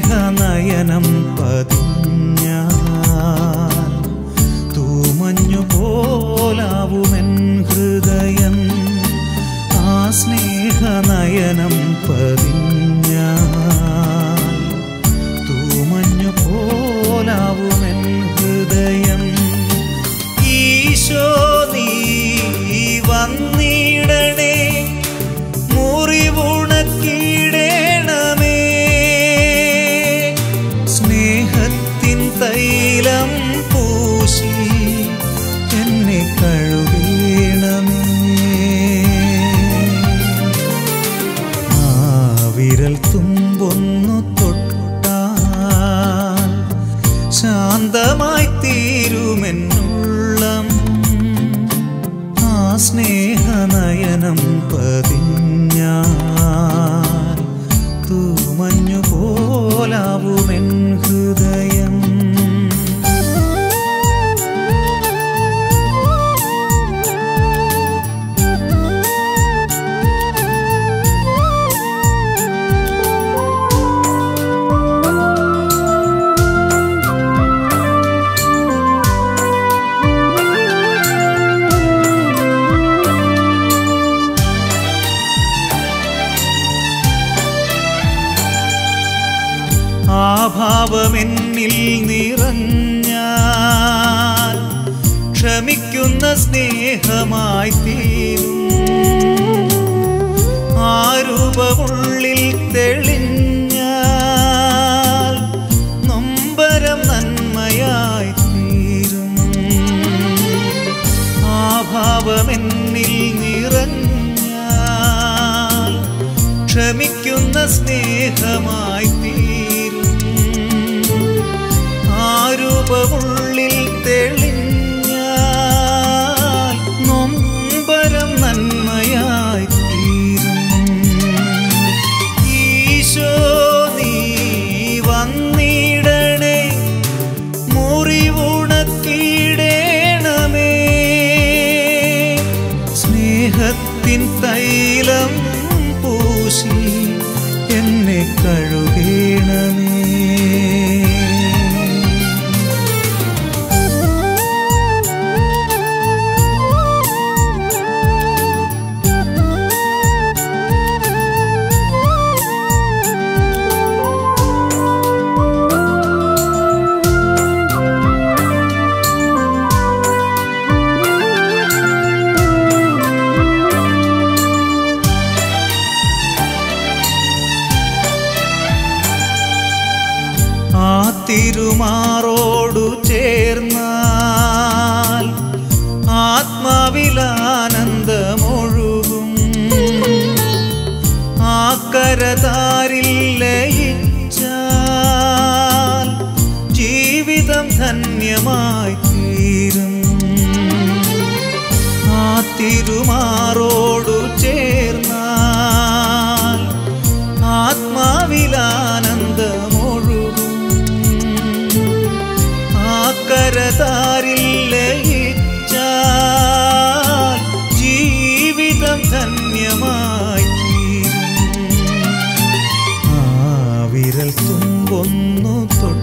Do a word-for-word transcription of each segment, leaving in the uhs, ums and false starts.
സ്നേഹനയനം പതിഞ്ഞാൽ തൂമഞ്ഞു പോലാവുമെൻ ഹൃദയം. ആ സ്നേഹനയനം പതിഞ്ഞാൽ തൂമഞ്ഞു പോലാവുമെൻ ഹൃദയം. ഈശോ നീ വന്നിടണേ, മുറിവുണക്കിടേണമേ, സ്നേഹത്തിൻ തൈലം പൂശി എന്നെ കഴുകേണമേ. ആ വിരൽ തുമ്പൊന്നു തൊട്ടാൽ ശാന്തമായി തീരുമെന്നുള്ളം. ആ സ്നേഹനയനം പതിഞ്ഞാൽ തൂമഞ്ഞു പോലാവുമെൻ ഹൃദയം. ആ ഭാവമെന്നിൽ നിറഞ്ഞാൽ ക്ഷമിക്കുന്ന സ്നേഹമായി തീരും. ആ രൂപമുള്ളിൽ തെളിഞ്ഞാൽ നൊമ്പരം നന്മയായി തീരും. ആ ഭാവമെന്നിൽ നിറഞ്ഞാൽ ക്ഷമിക്കുന്ന സ്നേഹമായി തീരും. ആ രൂപമുള്ളിൽ തെളിഞ്ഞാൽ നൊമ്പരം നന്മയായി തീരും. ഈശോ നീ വന്നിടണേ, മുറിവുണക്കിടേണമേ, സ്നേഹത്തിൻ തൈലം പൂശി എന്നെ കഴുകേണമേ. ആ തിരുമാറോടു ചേർന്നാൽ ആത്മാവിലാനന്ദമൊഴുകും. ആ കരതാരിൽ ലയിച്ചാൽ ജീവിതം ധന്യമായി തീരും. ആ തിരുമാറോടു ചേർന്നാൽ ആത്മാവിലാനന്ദമൊഴുകും. ആ കരതാരിൽ ലയിച്ചാൽ ജീവിതം ധന്യമായി തീരും. ആ വിരൽ തുമ്പൊന്നു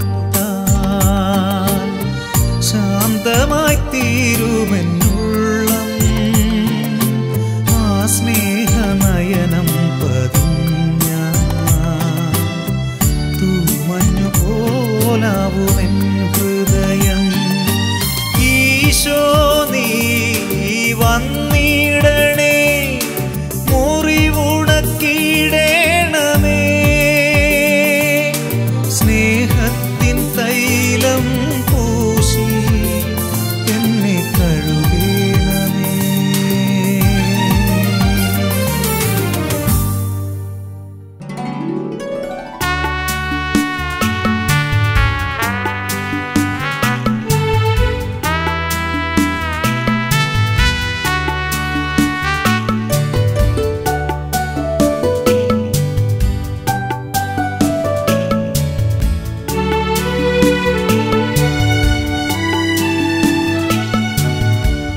തൊട്ടാൽ ശാന്തമായി തീരുമെന്നുള്ളം. ആ സ്നേഹനയനം പതിഞ്ഞാൽ തൂമഞ്ഞു പോലാവുമെൻ ഹൃദയം. ഈശോ നീ വന്നിടണേ, മുറിവുണക്കിടേണമേ, സ്നേഹത്തിൻ തൈലം പൂശി എന്നെ കഴുകേണമേ.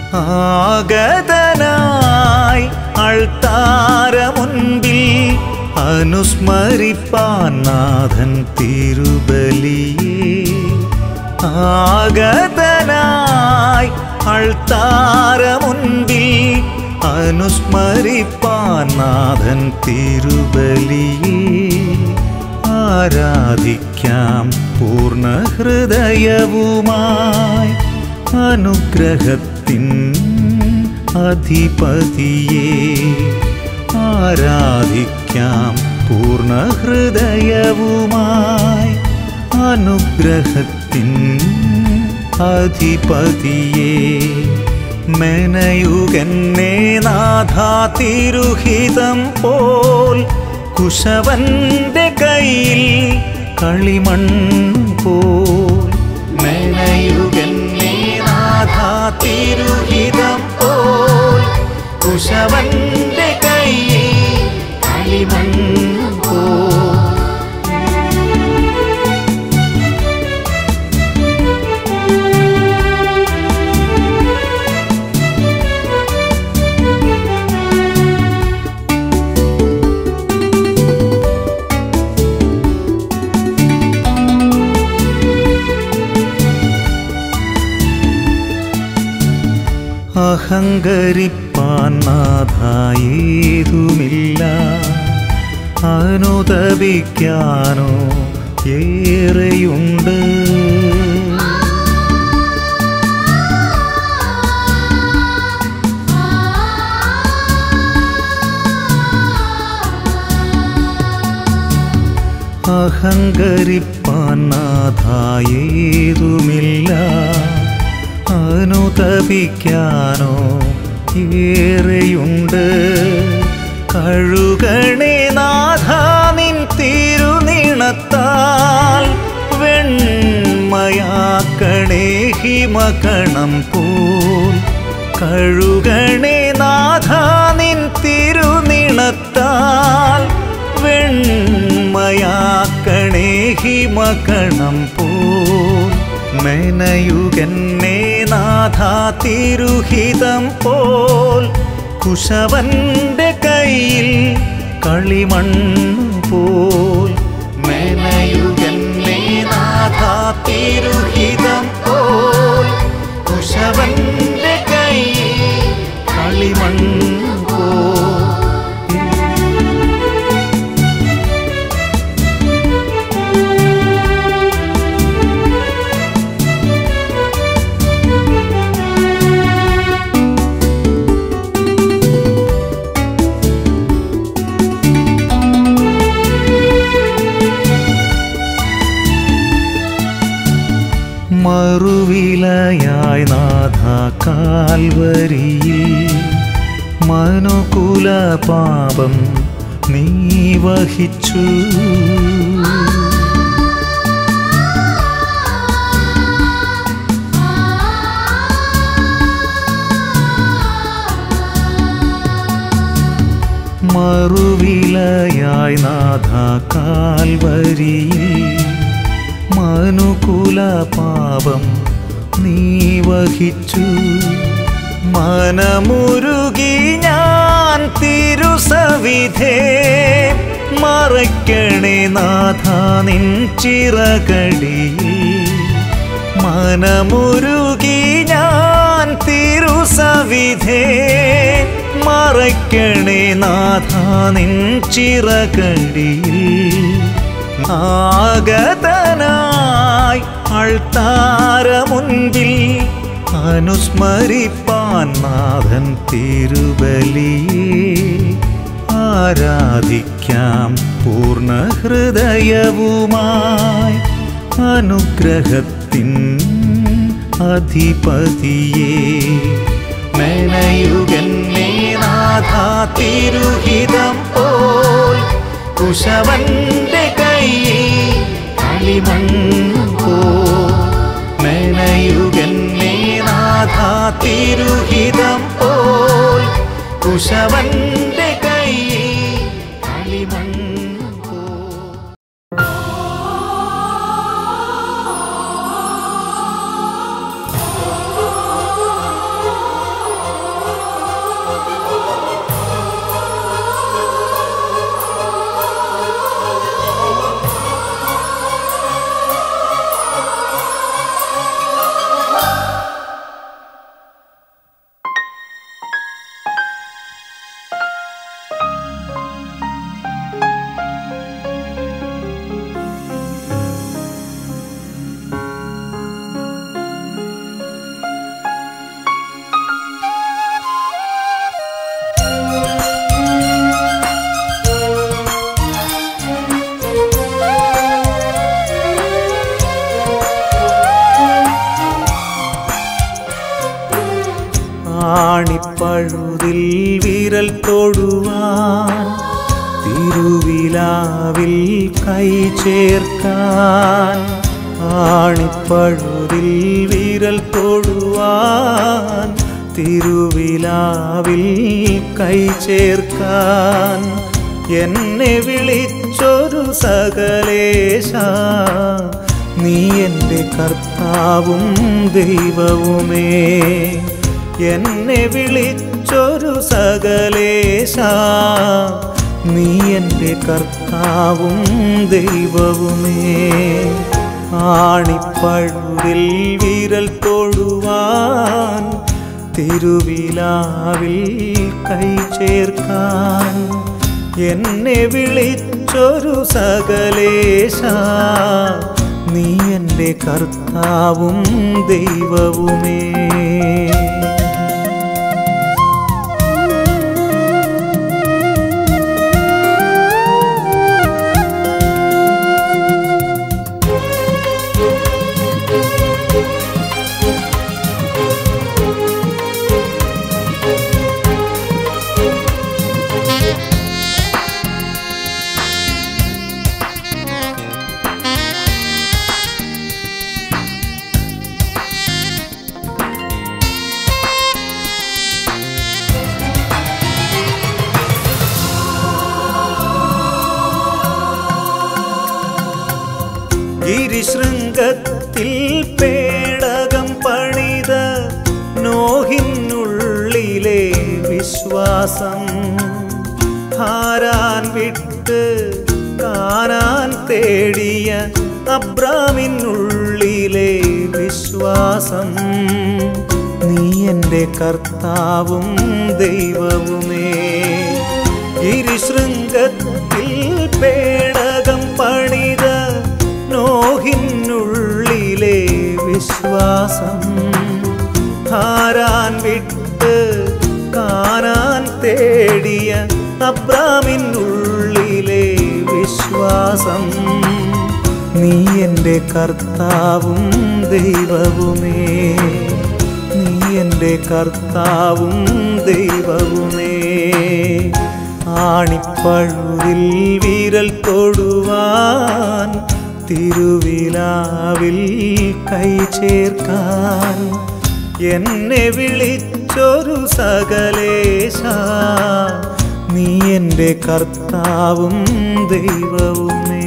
ആഗതനായി അൾത്താര മുൻപിൽ അനുസ്മരിപ്പാൻ നാഥൻ തിരുബലിയെ ആഗതനായി അൾത്താരമുൻപിൽ അനുസ്മരിപ്പാൻ നാഥൻ തിരുബലിയെ ആരാധിക്കാം പൂർണ്ണ ഹൃദയവുമായി അനുഗ്രഹത്തിൻ അധിപതിയെ ആരാധിക്കാം പൂർണ്ണ ഹൃദയവുമായി അനുഗ്രഹത്തിൻ അധിപതിയെ മെനയുകന്നേ നാഥാ തിരുഹിതം പോൽ കുശവന്റെ കയ്യിൽ കളിമണ്ണ് പോൽ മെനയുകന്നേ നാഥാ തിരുഹിതം പോൽ കുശവന്റെ കയ്യിൽ കളിമണ്ണ് പോൽ അഹങ്കരിപ്പാൻ നാഥായേതുമില്ല അനുതപിക്കാനോ ഏറെയുണ്ട് അഹങ്കരിപ്പാൻ നാഥായേതുമില്ല അനുതപിക്കാനോ ഏറെയുണ്ട് കഴുകണേ നാഥാ നിൻ തിരുനിണത്താൽ വെണ്മയാക്കണേ ഹിമകണം പോൽ കഴുകണേ നാഥാ നിൻ തിരുനിണത്താൽ വെണ്മയാക്കണേ ഹിമകണം പോൽ മെനയുകന്നേ നാഥാ തിരുഹിതം പോൽ കുശവന്റെ കയ്യിൽ കളിമണ്ണ് പോൽ മെനയുകന്നേ നാഥാ തിരുഹിതം പോൽ കുശവന്റെ കയ്യിൽ കളിമണ്ണ് പോൽ മറുവിലയായി നാഥാ കാൽവരിയിൽ മനുകുല പാപം നീ വഹിച്ചു മറുവിലയായി നാഥാ കാൽവരിയിൽ മനുകുല പാപം നീ വഹിച്ചു മനമുരുകി ഞാൻ തിരുസവിധേ മറയ്ക്കണേ നാഥാ നിൻ ചിറകടിയിൽ മനമുരുകി ഞാൻ തിരുസവിധേ മറയ്ക്കണേ നാഥാ നിൻ ചിറകടിയിൽ ആഗതനായി അൾത്താരമുൻപിൽ അനുസ്മരിപ്പാൻ നാഥൻ തിരുബലിയെ ആരാധിക്കാം പൂർണ്ണ ഹൃദയവുമായി അനുഗ്രഹത്തിൻ അധിപതിയെ മെനയുകന്നേ നാഥാ തിരുഹിതം പോൽ കുശവന്റെ കയ്യിൽ കളിമണ്ണ് പോൽ മെനയുകന്നേ നാഥാ തിരുഹിതം പോൽ കുശവന്റെ കയ്യിൽ കളിമണ്ണ് പോൽ Oh ആണിപ്പഴുതിൽ വിരൽ തൊടുവാൻ തിരുവിലാവിൽ കൈ ചേർക്കാൻ ആണിപ്പഴുതിൽ വിരൽ തൊടുവാൻ തിരുവിലാവിൽ കൈ ചേർക്കാൻ എന്നെ വിളിച്ചൊരു സകലേശ നീ എൻ്റെ കർത്താവും ദൈവവുമേ എന്നെ വിളിച്ചൊരു സകലേശ നീ എൻ്റെ കർത്താവും ദൈവവുമേ ആണിപ്പഴുതിൽ വിരൽ തൊടുവാൻ തിരുവിലാവിൽ കൈ ചേർക്കാൻ എന്നെ വിളിച്ചൊരു സകലേശ നീ എൻ്റെ കർത്താവും ദൈവവുമേ ഗിരിശൃംഗത്തിൽ പേടകം പണിത നോഹിനുള്ളിലെ വിശ്വാസം ഹാരാൻ വിട്ട് കാനാൻ തേടിയ അബ്രാമിനുള്ളിലെ വിശ്വാസം നീ എൻ്റെ കർത്താവും ദൈവവുമേ ഗിരിശൃംഗത്തിൽ പേടകം പണിത നോഹിനുള്ളിലെ വിശ്വാസം ഹാരാൻ വിട്ട് കാനാൻ തേടിയ അബ്രാമിനുള്ളിലെ വിശ്വാസം നീ എൻ്റെ കർത്താവും ദൈവവുമേ നീ എൻ്റെ കർത്താവും ദൈവവുമേ ആണിപ്പഴുതിൽ വിരൽ തൊടുവാൻ തിരുവിലാവിൽ കൈ ചേർക്കാൻ എന്നെ വിളിച്ചൊരു സകലേശ നീ എൻ്റെ കർത്താവും ദൈവവുമേ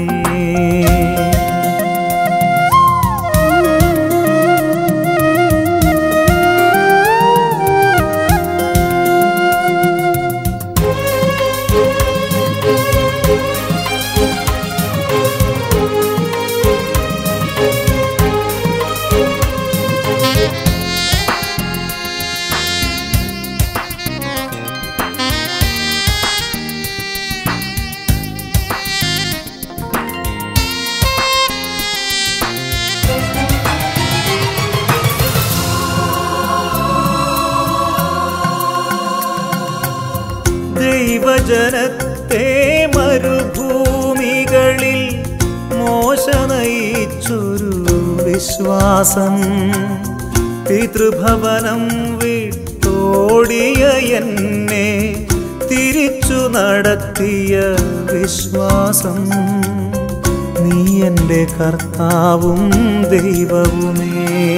ദൈവജനത്തെ മരുഭൂമികളിൽ മോശ നയിച്ചൊരു വിശ്വാസം പിതൃഭവനം വിട്ടോടിയ എന്നെ തിരിച്ചു നടത്തിയ വിശ്വാസം നീ എൻ്റെ കർത്താവും ദൈവവുമേ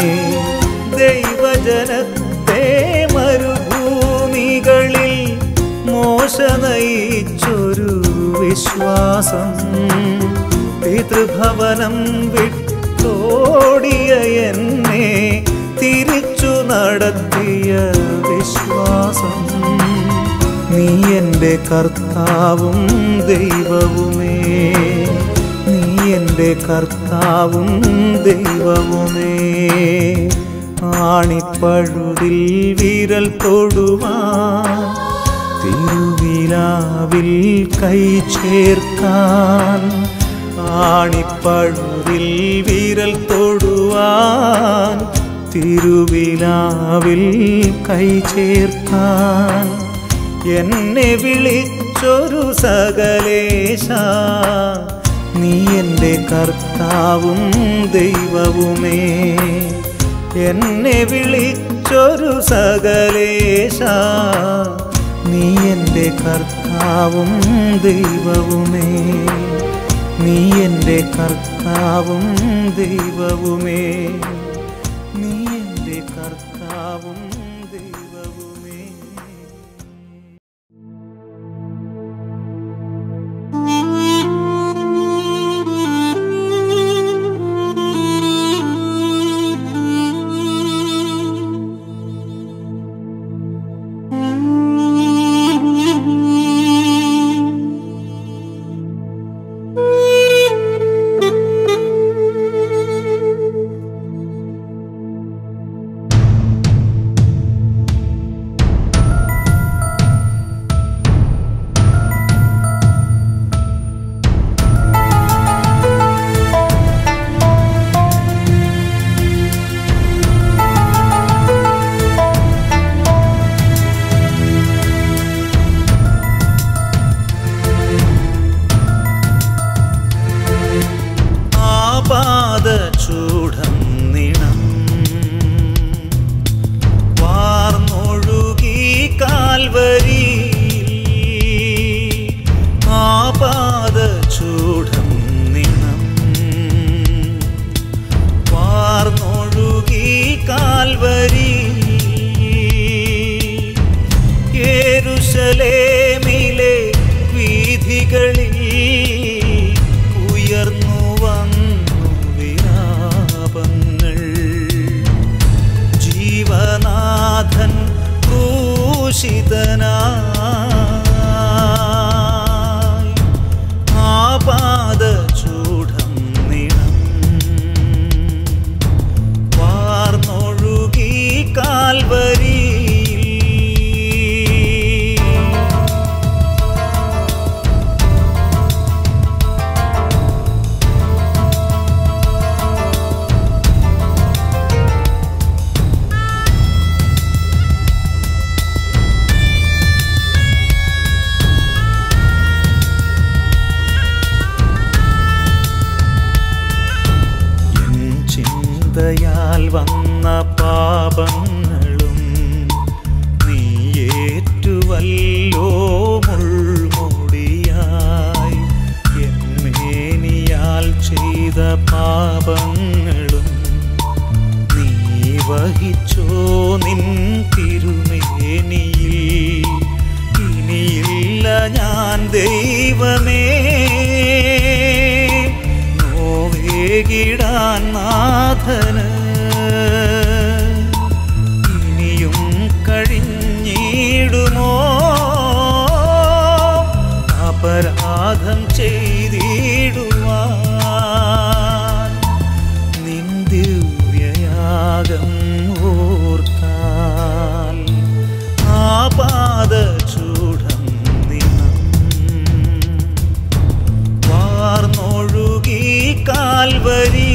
ദൈവജനത്തെ മരുഭൂമികളിൽ മോശ നയിച്ചൊരു വിശ്വാസം പിതൃഭവനം വിട്ടോടിയ എന്നെ തിരിച്ചു നടത്തിയ വിശ്വാസം നീ എൻ്റെ കർത്താവും ദൈവവുമേ നീ എൻ്റെ കർത്താവും ദൈവവുമേ ആണിപ്പഴുതിൽ വിരൽ തൊടുവാൻ തിരുവിലാവിൽ കൈ ചേർക്കാൻ ആണിപ്പഴുതിൽ വിരൽ തൊടുവാൻ തിരുവിലാവിൽ കൈ ചേർക്കാൻ എന്നെ വിളിച്ചൊരു സകലേശ നീ എൻ്റെ കർത്താവും ദൈവവുമേ എന്നെ വിളിച്ചൊരു സകലേശ നീ എൻ്റെ കർത്താവും ദൈവവുമേ നീ എൻ്റെ കർത്താവും ദൈവവുമേ നീ എൻ്റെ കർത്താവും ദൈവവുമേ. ചിന്തയാൽ വന്ന പാപങ്ങളും നീ ഏറ്റുവല്ലോ മുൾമുടിയായി. എന്നേനിയാൽ ചെയ്ത പാപങ്ങളും നീ വഹിച്ചോ നിൻ തിരുമേനിയിൽ. ഇനിയില്ല ഞാൻ ദൈവമേ നോവേകിടാൻ നാഥന്. ഇനിയും കഴിഞ്ഞിടുമോ അപരാധം ചെയ്തിടുവാൻ. നിൻ ദിവ്യയാഗം ഓർത്താൽ ആപാദചൂഢം നിനം വാർന്നൊഴുകി കാൽവരിയിൽ.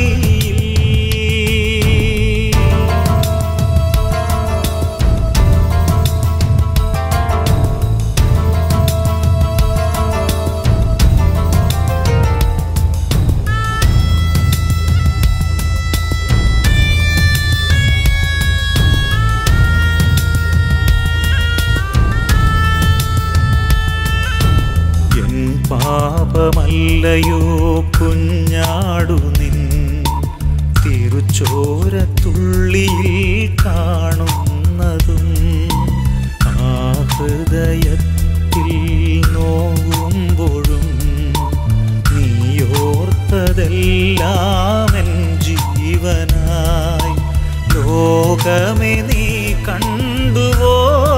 പാപമല്ലയോ കുഞ്ഞാടു നിൻ തിരുച്ചോരത്തുള്ളിയിൽ കാണുന്നതും. ആ ഹൃദയത്തിൽ നോവുമ്പോഴും നീയോർത്തതെല്ലാം എൻ ജീവനായി. ലോകമേ നീ കണ്ടുവോ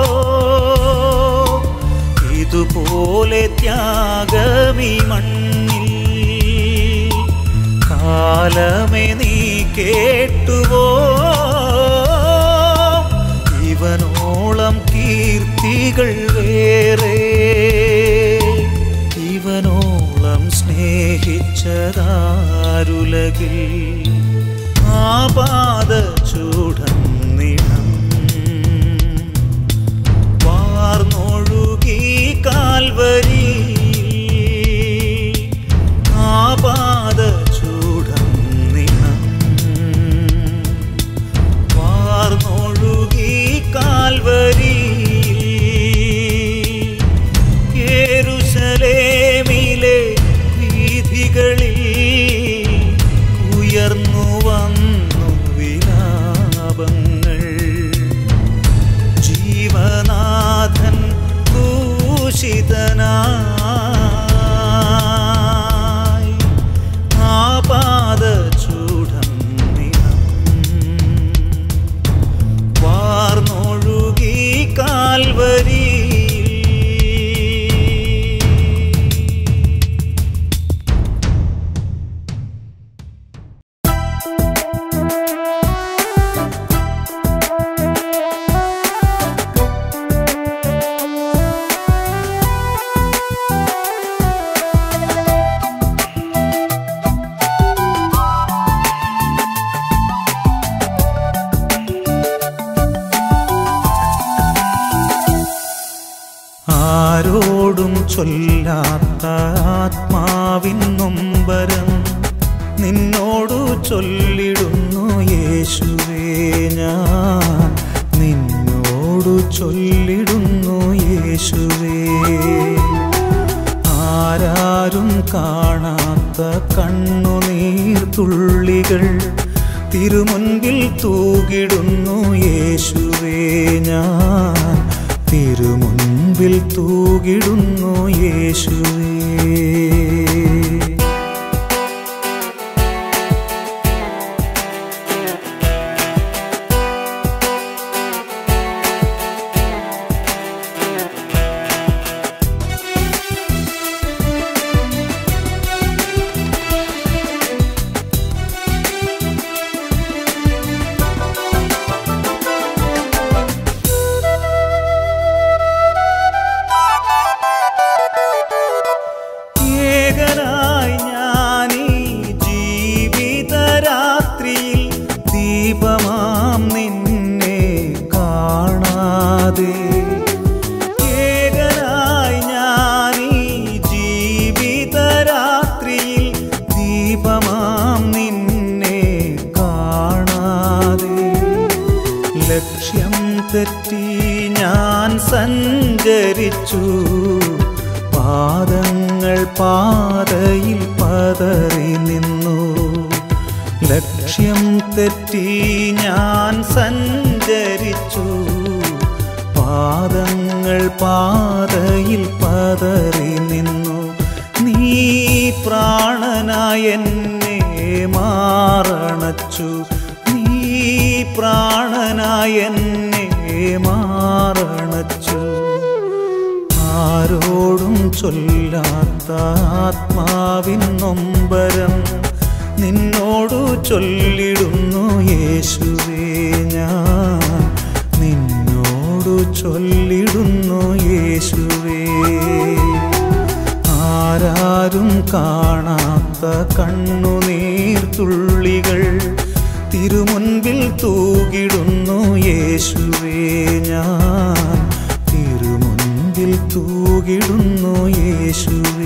ഇതുപോലെ ത്യാഗമീ മണ്ണിൽ. കാലമേ നീ കേട്ടുവോ ഇവനോളം കീർത്തികൾ വേറെ. ഇവനോളം സ്നേഹിച്ചതാരുലകിൽ. ആപാദചൂഢം നിണം വാർന്നൊഴുകി കാൽവരിയിൽ. ആപാദചൂഢം നിണം ചൊല്ലാത്ത ആത്മാവിൻ നൊമ്പരം നിന്നോടു ചൊല്ലിടുന്നു യേശുവേ ഞാൻ, നിന്നോടു ചൊല്ലിടുന്നു യേശുവേ. ആരാരും കാണാത്ത കണ്ണുനീർ തുള്ളികൾ തിരുമുൻപിൽ തൂകിടുന്നു യേശുവേ ഞാൻ, തിരുമുൻപിൽ തൂകിടുന്നു യേശുവേ. ലക്ഷ്യം തെറ്റി ഞാൻ സഞ്ചരിച്ചു, പാദങ്ങൾ പാതയിൽ പതറി നിന്നു. ലക്ഷ്യം തെറ്റി ഞാൻ സഞ്ചരിച്ചു, പാദങ്ങൾ പാതയിൽ പതറി നിന്നു. നീ പ്രാണനായ എന്നെ മാറണച്ചു, പ്രാണനായ എന്നെ മാറണച്ചു. ആരോടും ചൊല്ലാത്ത ആത്മാവിൻ നൊമ്പരം നിന്നോടു ചൊല്ലിടുന്നു യേശുവേ ഞാൻ, നിന്നോടു ചൊല്ലിടുന്നു യേശുവേ. ആരാരും കാണാത്ത കണ്ണുനീർ തുള്ളികൾ തിരുമുൻപിൽ തൂകിടുന്നു യേശുവേ ഞാൻ, തിരുമുൻപിൽ തൂകിടുന്നു യേശുവേ.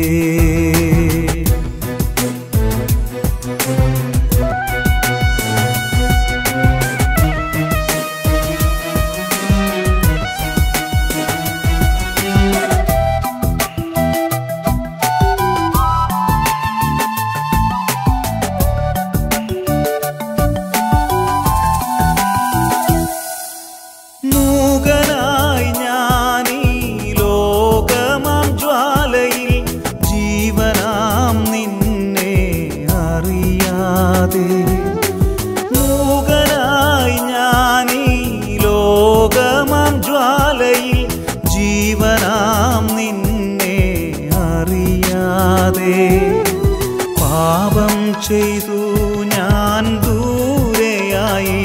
മൂകനായി ഞാനീ ലോകമാം ജ്വാലയിൽ ജീവനാം നിന്നെ അറിയാതെ, പാപം ചെയ്തു ഞാൻ ദൂരെയായി,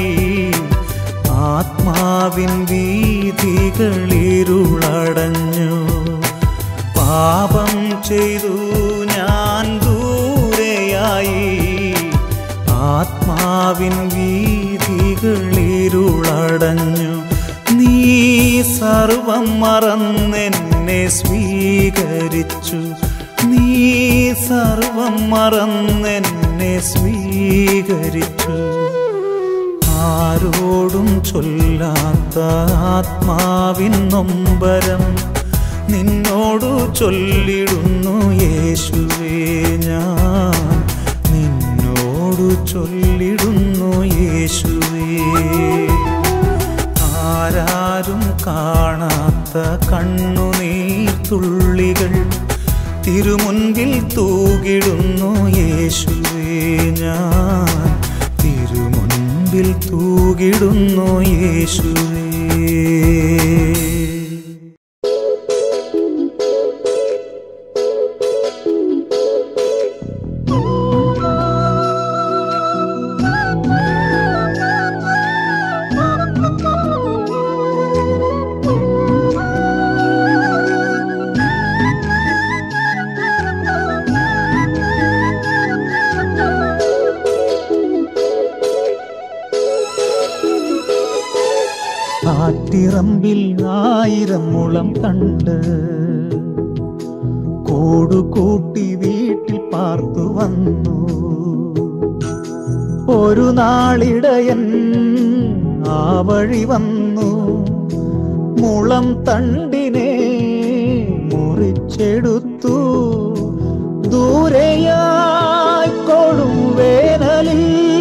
ആത്മാവിൻ വീഥികളിരുളടഞ്ഞു. പാപം ചെയ്തു ഞാൻ ദൂരെയായി, ആത്മാവിൻ വീഥികളിരുളടഞ്ഞു. നീ സർവം മറന്നെന്നെ സ്വീകരിച്ചു, നീ സർവം മറന്നെന്നെ സ്വീകരിച്ചു. ആരോടും ചൊല്ലാത്ത ആത്മാവിൻ നൊമ്പരം നിന്നോടു ചൊല്ലിടുന്നു യേശുവേ ഞാൻ, നിന്നോടു ചൊല്ലിടുന്നു യേശുവേ. ആരാരും കാണാത്ത കണ്ണുനീർ തുള്ളികൾ തിരുമുൻപിൽ തൂകിടുന്നു യേശുവേ ഞാൻ, തിരുമുൻപിൽ തൂകിടുന്നു യേശുവേ. ആറ്റിറമ്പിൽ ആയിരം മുളം കണ്ട് കൂടുകൂട്ടി വീട്ടിൽ പാർത്തു വന്നു. ഒരു നാളിടയൻ ആ വഴി വന്നു, മുളം തണ്ടിനെ മുറിച്ചെടുത്തു. ദൂരെയായി കൊടുവേനലിൽ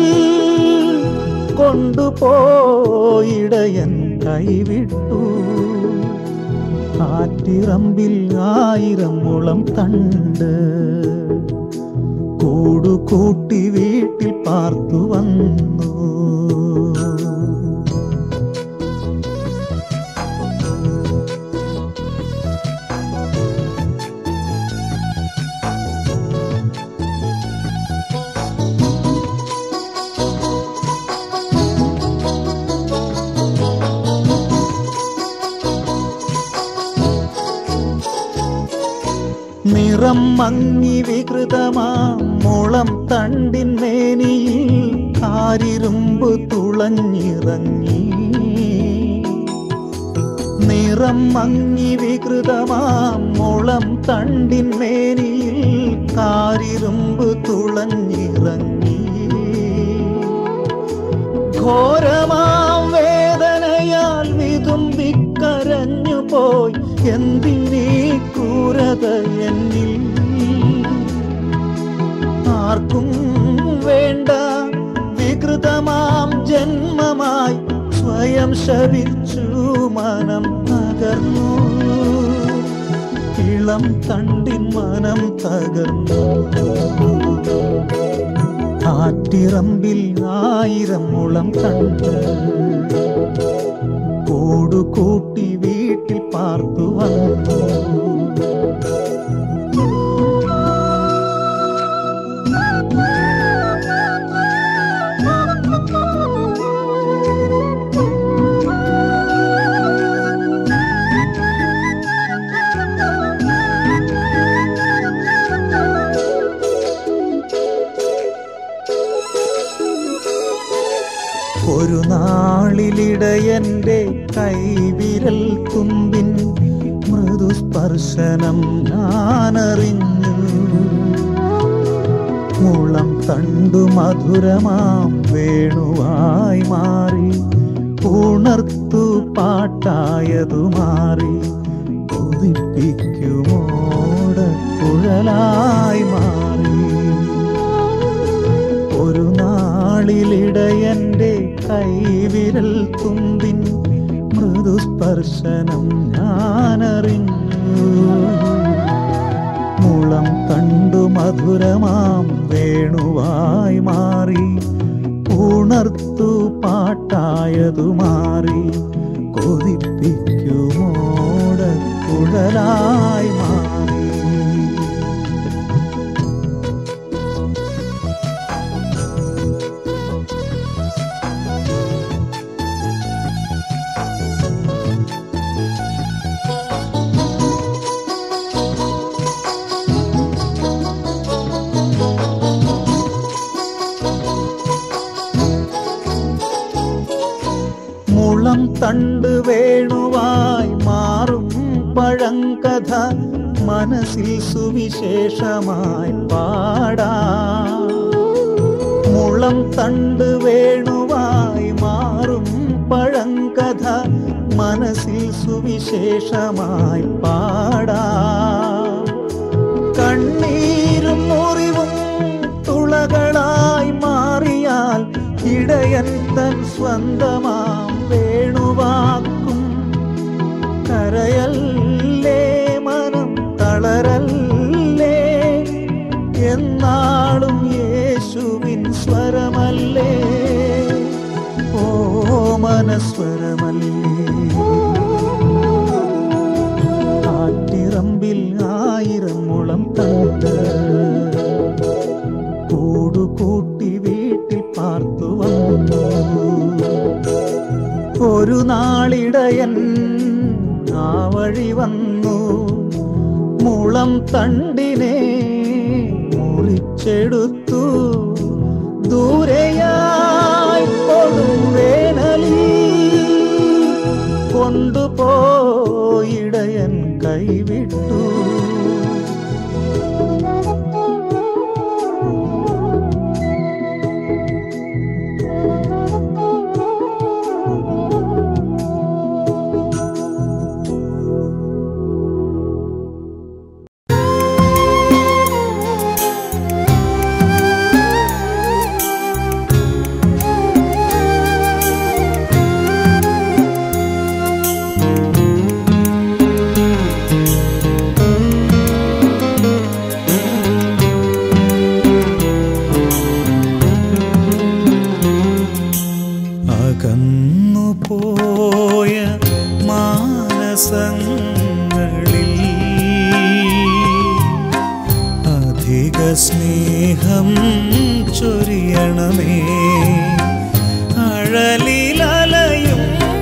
കൊണ്ടുപോയിടയൻ കൈവിട്ടു. ആറ്റിറമ്പിൽ ആയിരം മുളം തണ്ട് കൂടുകൂട്ടി വീട്ടിൽ പാർത്തു വന്നു. നിറം മങ്ങി വികൃതമാം മുളം തണ്ടിന്മേനിയിൽ കാരിരുമ്പ് തുളഞ്ഞിറങ്ങി. നിറം മങ്ങി വികൃതമാം മുളം തണ്ടിന്മേനിയിൽ കാരിരുമ്പ് തുളഞ്ഞിറങ്ങി. ഘോരമാം വേദനയാൽ വിതുമ്പിക്കരഞ്ഞു പോയി, എന്തിനീ ക്രൂരത എന്നിൽ? ആർക്കും വേണ്ട വികൃതമാം ജന്മമായി സ്വയം ശപിച്ചു മനം തകർന്നു. ഇളം തണ്ടിൻ മനം തകർന്നു. ആറ്റിറമ്പിൽ ആയിരം മുളം തണ്ട് കൂടുകൂട്ടി വീട്ടിൽ പാർത്തു വന്നു. ഒരു നാളിലിടയന്റെ കൈവിരൽ തുമ്പിൻ മൃദുസ്പർശനം ഞാനറിഞ്ഞു. മുളം തണ്ടു മധുരമാം വേണുവായി മാറി, ഉണർത്തു പാട്ടായതു മാറി, കൊതിപ്പിക്കുമോട കുഴലായി മാറി. ഒരു നാളിലിടയന്റെ കൈവിരൽ തുമ്പിൻ മൃദുസ്പർശനം ഞാനറിഞ്ഞു. മുളം തണ്ടു മധുരമാം വേണുവായി മാറി, ഉണർത്തു പാട്ടായതു മാറി, കൊതിപ്പിക്കുമോട കുഴലായി മാറി. മുളം തണ്ട് വേണുവായി മാറും പഴങ്കഥ മനസ്സിൽ സുവിശേഷമായി പാടാം. മുളം തണ്ട് വേണുവായി മാറും പഴങ്കഥ മനസ്സിൽ സുവിശേഷമായി പാടാം. കണ്ണീരും മുറിവും തുളകളായി മാറിയാൽ ഇടയൻ തൻ സ്വന്തമാം വേണുവാക്കും. കരയല്ലേ മനം തളരല്ലേ, എന്നാളും യേശുവിൻ സ്വരമല്ലേ, ഓ മനസ്വരമല്ലേ. ആറ്റിറമ്പിൽ ആയിരം മുളം തണ്ട് കൂടുകൂട്ടി വീട്ടിൽ പാർത്തു വന്നു. ഒരു നാളിടയൻ ആ വഴി വന്നു, മുളം തണ്ടിനെ മുറിച്ചെടുത്തു. ദൂരെയായി കൊടുവേനലിൽ കൊണ്ടുപോയിടയൻ കൈവിട്ടു. അധിക സ്നേഹം ചൊരിയണമേ. അഴലിലലയും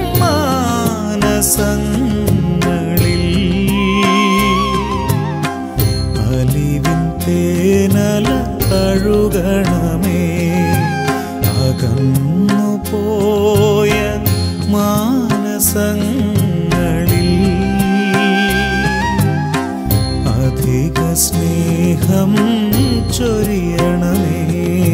മാനസങ്ങളിൽ അലിവിൻ തേനല തഴുകണമേ. അകന്നു പോയ മാനസങ്ങളിൽ അധിക സ്നേഹം ചൊരിയണമേ.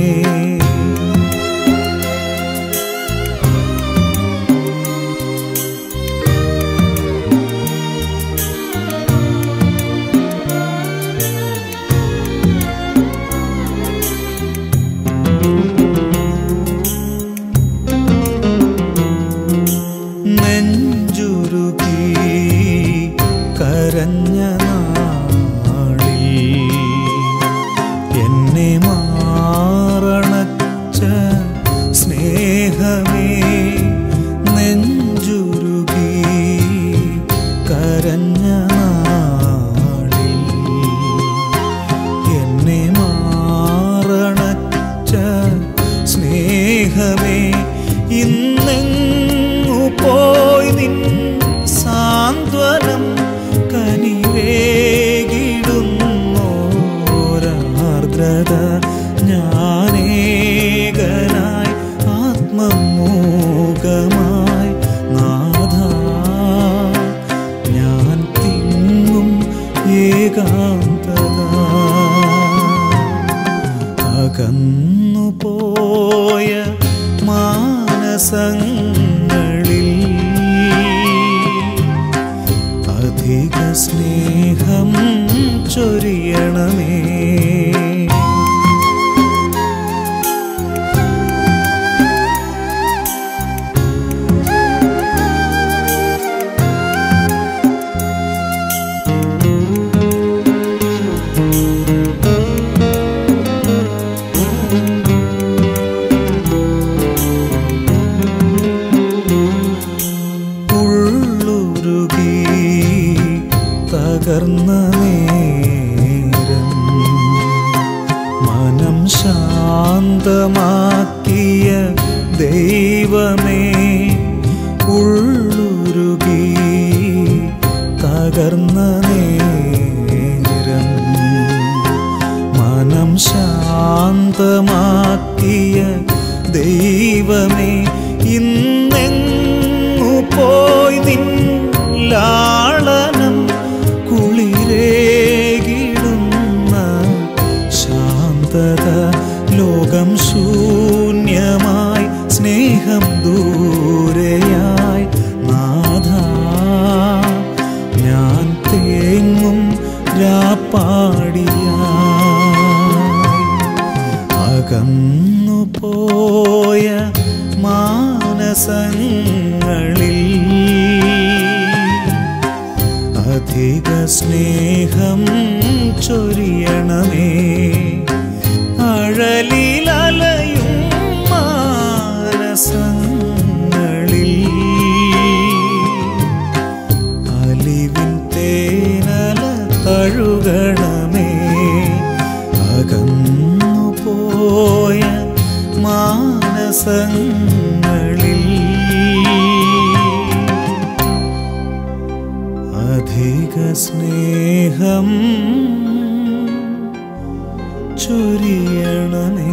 നെഞ്ചുരുകി കരഞ്ഞ എന്നെ മാറണച്ച സ്നേഹമേ. നെഞ്ചുരുകി കരഞ്ഞ നാളിൽ എന്നെ മാറണച്ച സ്നേഹമേ. ഇന്നെങ്ങു പോയി നിൻ സാന്ത്വനം കനിവേകിടുന്നോരാർദ്രത. ഞാനേകനായി ആത്മമൂകമായി നാഥ ഞാൻ തിങ്ങും ഏകാന്തത. അകന്നു പോയ മാനസങ്ങളിൽ അധിക സ്നേഹം ചൊരിയണമേ. തകർന്ന നേരം മനം ശാന്തമാക്കിയ ദൈവമേ. ഉള്ളുരുകി തകർന്ന നേരം മനം ശാന്തമാക്കിയ ദൈവമേ. ഇന്നെങ്ങു പോയി നിൻ ലാളനം കുളിരേകിടുന്ന ശാന്തത. ലോകം ശൂന്യമായി സ്നേഹം ദൂരെയായി നാഥ ഞാൻ തേങ്ങും രാപ്പാടിയായി. അകന്നു പോയ മാനസങ്ങളിൽ അധിക സ്നേഹം ചൊരിയണമേ. അഴലിലലയും മാനസങ്ങളിൽ അലിവിൻ തേനല തഴുകണമേ. അകന്നു പോയ മാനസങ്ങളിൽ അധിക സ്നേഹം ചൊരിയണമേ.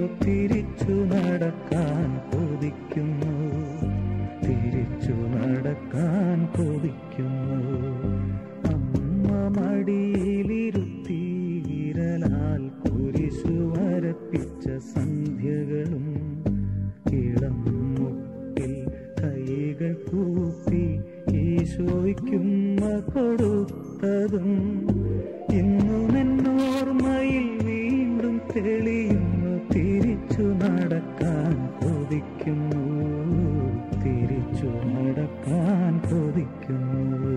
തിരിച്ചു നടക്കാൻ കൊതിക്കുന്നു, തിരിച്ചു നടക്കാൻ കൊതിക്കുന്നു. അമ്മ മടിയിലിരുത്തി വിരലാൽ കുരിശു വരപ്പിച്ച സന്ധ്യകളും ഇളം മുട്ടിൽ കൈകൾ കൂപ്പി ഈശോയ്ക്കുമ്മ കൊടുത്തതും ഇന്നുമെന്നോർമ്മയിൽ വീണ്ടും തെളിയുന്നു. തിരിച്ചു നടക്കാൻ കൊതിക്കുന്നു, തിരിച്ചു നടക്കാൻ കൊതിക്കുന്നു.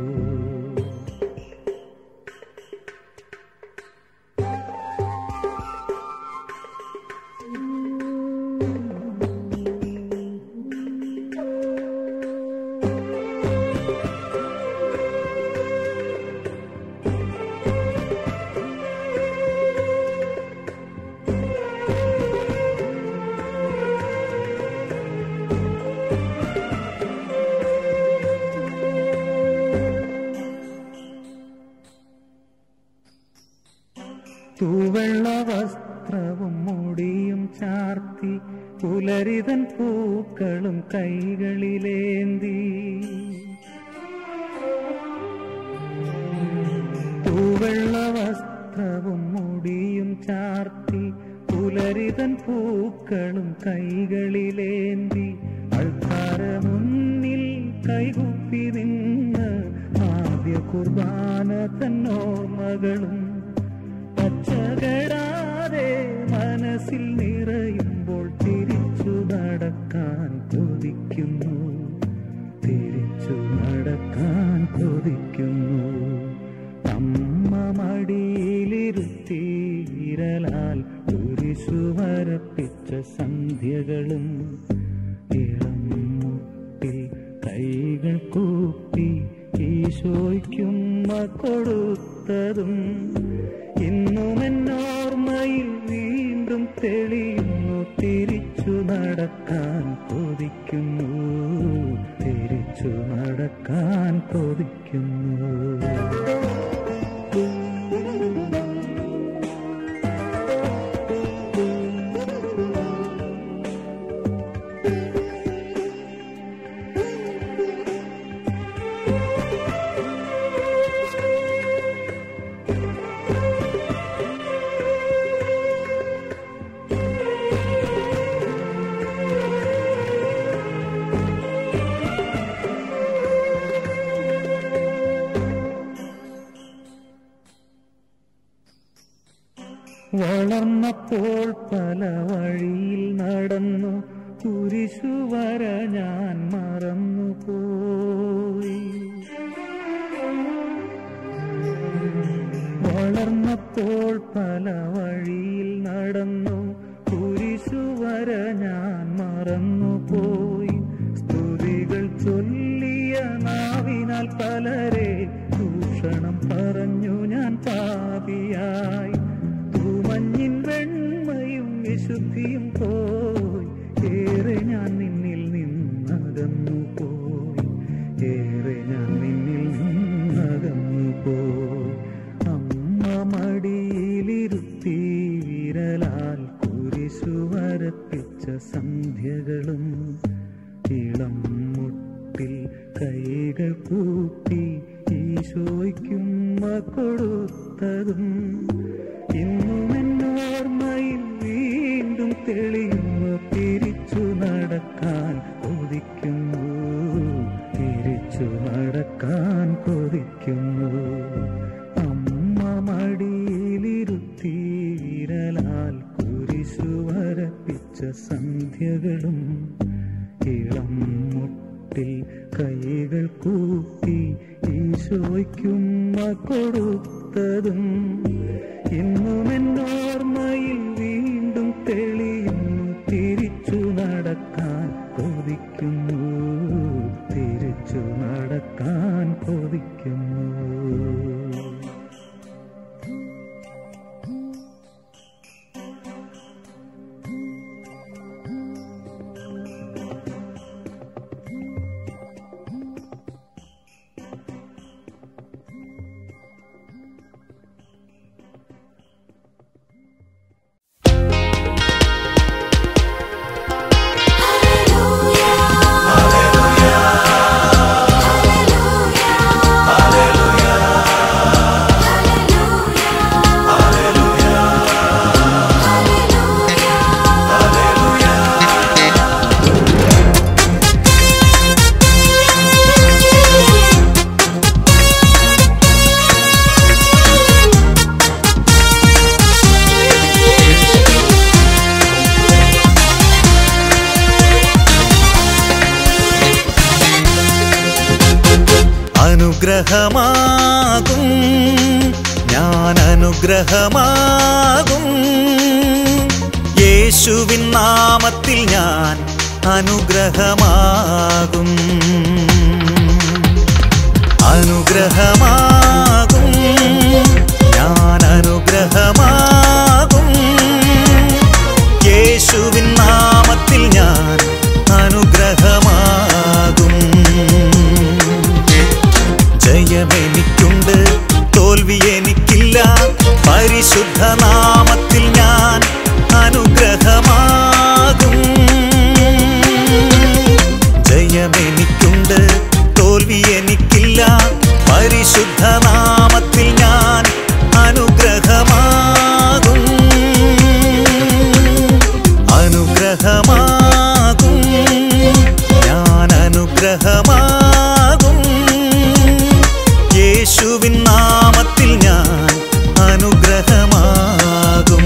തൂവെള്ള വസ്ത്രവും മുടിയും ചാർത്തി പുലരിതൻ പൂക്കളും കൈകളിലേന്തി, തൂവെള്ള വസ്ത്രവും മുടിയും ചാർത്തി പുലരിതൻ പൂക്കളും കൈകളിലേന്തി അൾത്താര മുന്നിൽ കൈകൂപ്പി നിന്ന് ആദ്യ കുർബാന തന്നോർമ്മകളും പച്ചകടാതെ മനസ്സിൽ നിറയുമ്പോൾ തിരിച്ചു നടക്കാൻ കൊതിക്കുന്നു, തിരിച്ചു നടക്കാൻ കൊതിക്കുന്നു. അമ്മ മടിയിലിരുത്തി വിരലാൽ കുരിശു വരപ്പിച്ച സന്ധ്യകളും ഇളം മുട്ടിൽ കൈകൾ കൂപ്പി ഈശോയ്ക്കുമ്മ കൊടുത്തതും ഇന്നുമെന്നോർമ്മയിൽ വീണ്ടും തെളിയുന്നു. തിരിച്ചു നടക്കാൻ കൊതിക്കുന്നു, തിരിച്ചു നടക്കാൻ കൊതിക്കുന്നു. വളർന്നപ്പോൾ പല വഴിയിൽ നടന്നു കുരിശു വര ഞാൻ മറന്നുപോയി. വളർന്നപ്പോൾ പല വഴിയിൽ നടന്നു കുരിശു വര ഞാൻ മറന്നുപോയി. സ്തുതികൾ ചൊല്ലിയ നാവിനാൽ പലരെ ദൂഷണം പറഞ്ഞു ഞാൻ പാപിയായി. മഞ്ഞിൻ വെണ്മയും വിശുദ്ധിയും പോയി ഏറെ ഞാൻ നിന്നിൽ നിന്നകന്നു പോയി, ഏറെ ഞാൻ നിന്നിൽ നിന്നകന്നു പോയി. അമ്മ മടിയിലിരുത്തി വിരലാൽ കുരിശു വരപ്പിച്ച സന്ധ്യകളും ഇളം മുട്ടിൽ കൈകൾ കൂപ്പി ഈശോയ്ക്കുമ്മ കൊടുത്തതും ഇന്നുമെന്നോർമ്മയിൽ വീണ്ടും തെളിയുന്നു. തിരിച്ചു നടക്കാൻ കൊതിക്കുന്നു, തിരിച്ചു നടക്കാൻ കൊതിക്കുന്നു. അമ്മ മടിയിലിരുത്തി വിരലാൽ കുരിശു വരപ്പിച്ച സന്ധ്യകളും ഇളം മുട്ടിൽ കൈകൾ കൂപ്പി ഈശോയ്ക്കുമ്മ കൊടുത്തതും ഇന്നുമെന്നോർമ്മയിൽ വീണ്ടും തെളിയുന്നു. തിരിച്ചു നടക്കാൻ കൊതിക്കുന്നു, തിരിച്ചു നടക്കാൻ കൊതിക്കുന്നു. അനുഗ്രഹമാകും, ഞാൻ അനുഗ്രഹമാകും. യേശുവിൻ നാമത്തിൽ ഞാൻ അനുഗ്രഹമാകും, അനുഗ്രഹമാകും, ഞാൻ അനുഗ്രഹമാകും. യേശുവിൻ നാമത്തിൽ ഞാൻ അനുഗ്രഹമാകും. ജയമെനിക്കുണ്ട്, തോൽവി എനിക്കില്ല. പരിശുദ്ധ നാമത്തിൽ ഞാൻ അനുഗ്രഹമാകും. ജയമെനിക്കുണ്ട്, തോൽവി എനിക്കില്ല. പരിശുദ്ധ നാമത്തിൽ ഞാൻ അനുഗ്രഹമാകും, അനുഗ്രഹമാകും, ഞാൻ അനുഗ്രഹമാകും. യേശുവിൻ നാമത്തിൽ ഞാൻ അനുഗ്രഹമാകും.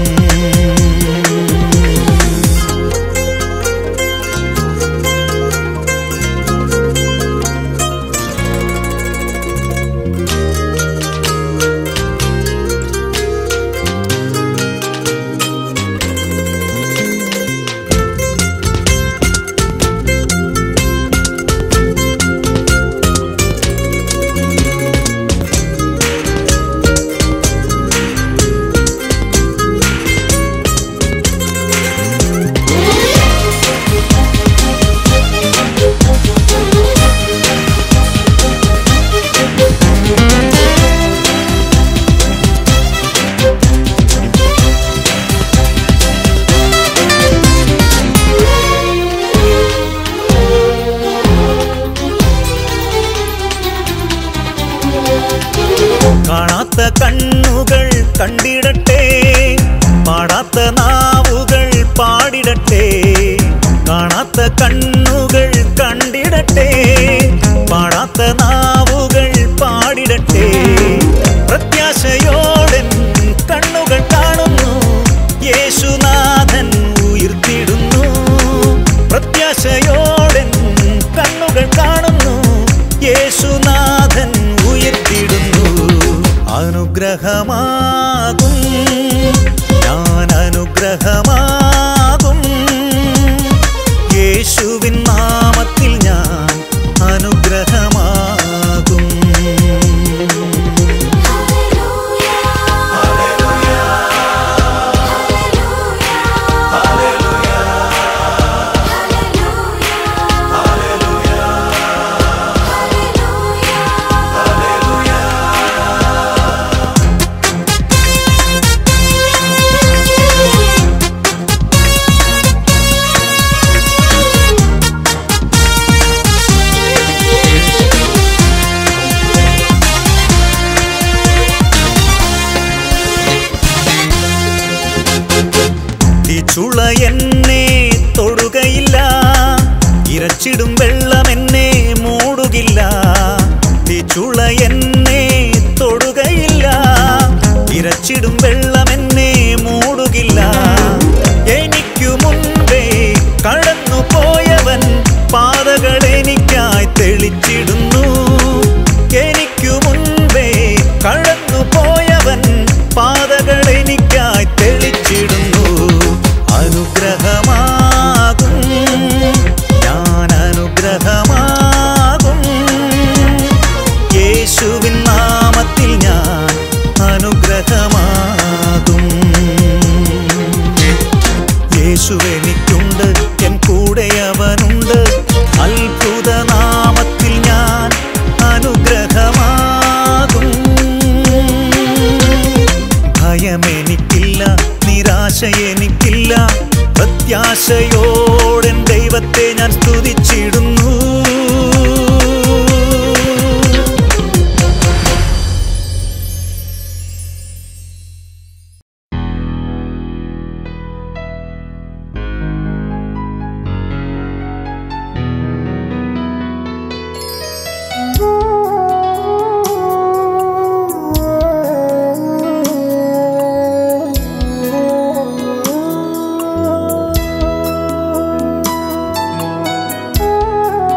കാണാത്ത കണ്ണുകൾ കണ്ടിടട്ടെ, പാടാത്ത നാവുകൾ പാടിടട്ടെ. കാണാത്ത കണ്ണുകൾ കണ്ടിടട്ടെ, പാടാത്ത നാവുകൾ പാടിടട്ടെ. പ്രത്യാശയോടൻ കണ്ണുകൾ കാണുന്നു, യേശുനാഥൻ ഉയർത്തിടുന്നു. പ്രത്യാശയോടൻ കണ്ണുകൾ കാണുന്നു, യേശുനാഥൻ ഉയർത്തിടുന്നു. അനുഗ്രഹമാകും, ഞാൻ അനുഗ്രഹമാകും. യേശുവിൻ നാമത്തിൽ ഞാൻ അനുഗ്രഹമാകും. ചുള എന്നെ തൊടുകയില്ല, ഇരച്ചിടും വെള്ളം എന്നെ മൂടുകില്ല. ചുള എന്നെ തൊടുകയില്ല, ഇരച്ചിടും വെള്ളം എന്നെ മൂടുകില്ല. എനിക്കു മുൻപേ കടന്നു പോയവൻ പാതകൾ എനിക്കായി തെളിച്ചിടുന്നു. എനിക്കു മുൻപേ കടന്നു പോയവൻ പാതകൾ എനിക്കായി തെളിച്ചിടുന്നു. അനുഗ്രഹമാകും, ഞാൻ അനുഗ്രഹമാകും. യേശുവിൻ നാമത്തിൽ ഞാൻ അനുഗ്രഹമാകും. യേശുവെനിക്കുണ്ട്, എൻ കൂടെ അവനുണ്ട്. അത്ഭുത നാമത്തിൽ ഞാൻ അനുഗ്രഹമാകും. ഭയമെനിക്കില്ല, നിരാശ എനിക്കില്ല. പ്രത്യാശയോടെൻ ദൈവത്തെ ഞാൻ സ്തുതിച്ചിടുന്നു. Oh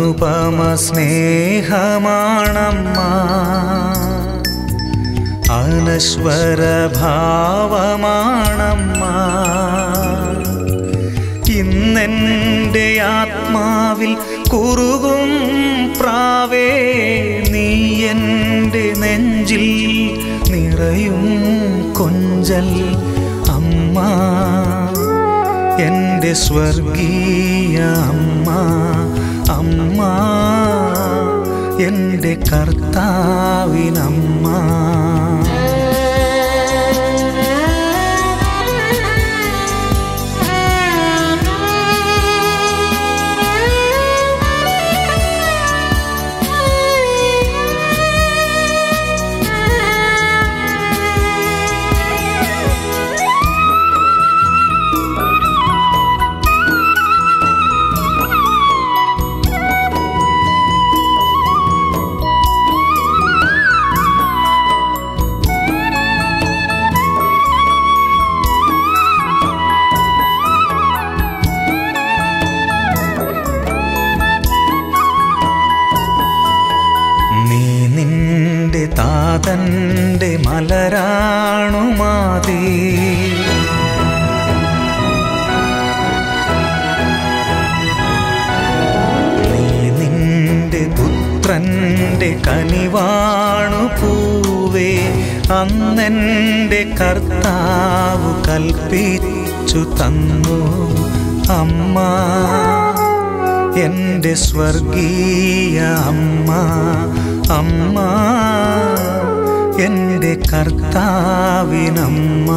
അനുപമ സ്നേഹമാണമ്മ, അനശ്വര ഭാവമാണമ്മ. ഇന്നെൻ്റെ ആത്മാവിൽ കുറുകും പ്രാവേ, നീ എൻ്റെ നെഞ്ചിൽ നിറയും കൊഞ്ചൽ അമ്മ, എൻ്റെ സ്വർഗീയ അമ്മ. അമ്മ എൻ്റെ കർത്താവിനമ്മ. താതൻ്റെ മലരാണു മാതേ, നീ നിന്റെ പുത്രൻ്റെ കനിവാണു പൂവേ. അന്നെൻ്റെ കർത്താവ് കൽപ്പിച്ചു തന്നു അമ്മ, എൻ്റെ സ്വർഗീയ അമ്മ. അമ്മ എൻ്റെ കർത്താവിനമ്മ.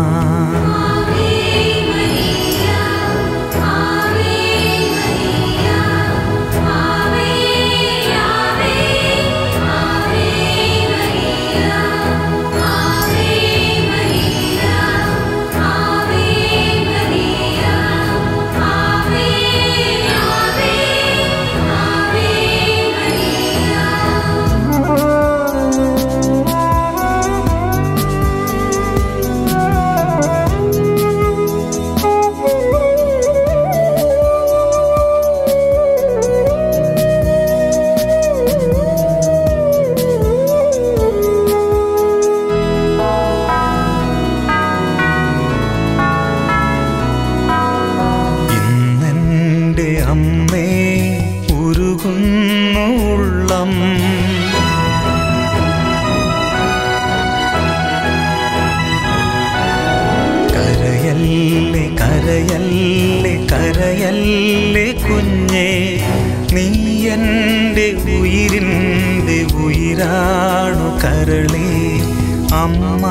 കരയല്ലേ കരയല്ലേ കരയല്ലേ കുഞ്ഞേ, നീ എൻ്റെ ഉയിരിൻ്റെ ഉയിരാണു കരളേ. അമ്മ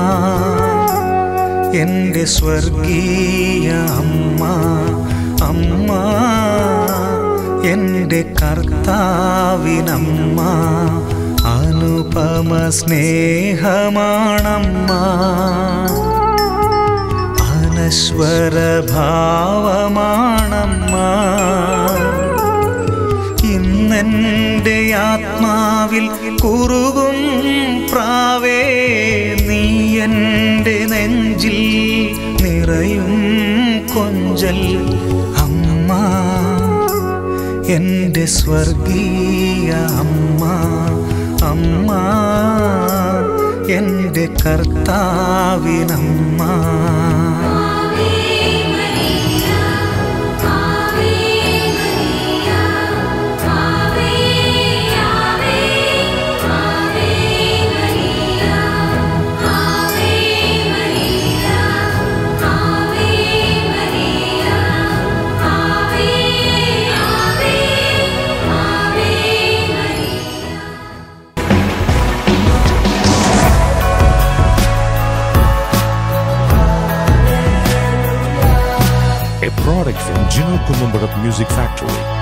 എൻ്റെ സ്വർഗീയ അമ്മ. അമ്മ എൻ്റെ കർത്താവിനമ്മ. അനുപമ സ്നേഹമാണമ്മ, അനശ്വര ഭാവമാണമ്മ. ഇന്നെൻ്റെ ആത്മാവിൽ കുറുകും പ്രാവേ, നീ എൻ്റെ നെഞ്ചിൽ നിറയും കൊഞ്ചൽ അമ്മ, എൻ്റെ സ്വർഗീയ അമ്മ. അമ്മ എൻ്റെ കർത്താവിനമ്മ. Product from Gino Columbarat Music Factory.